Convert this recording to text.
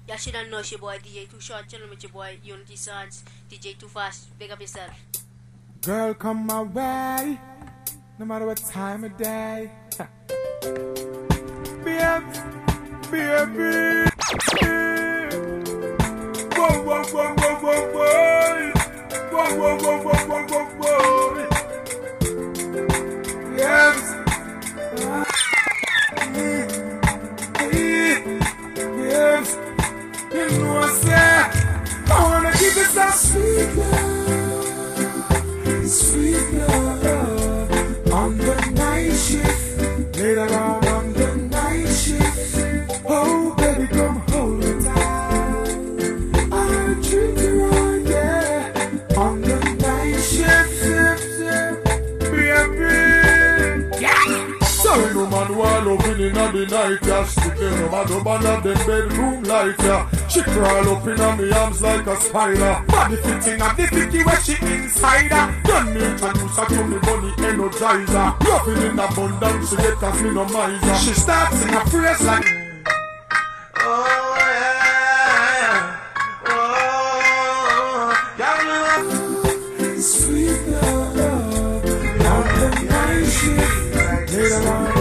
You shouldn't know it's your boy DJ Too Short, chilling with your boy Unity Sons, DJ Too Fast. Big up yourself. Girl, come my way, no matter what time of day. Babes, baby. Whoa, whoa, whoa, whoa, whoa, whoa. Whoa, whoa, whoa, whoa, whoa, whoa, whoa. Babes. Babes. You know I said, I wanna keep it so sweet love, on the night shift, later on the night shift. Oh baby, come hold me tight, I'll treat you right, yeah, on the night shift, baby. Sorry, no man while opening on the night, yeah. Sticking no man up under the bedroom light, yeah. She crawl up in on me arms like a spider. Body fitting up the picky where she inside her. Don't me introduce her to me bunny energizer. Loving in abundance, she get us me no miser. She starts in a phrase like, oh yeah, oh, sweet love, on the night shift, later on.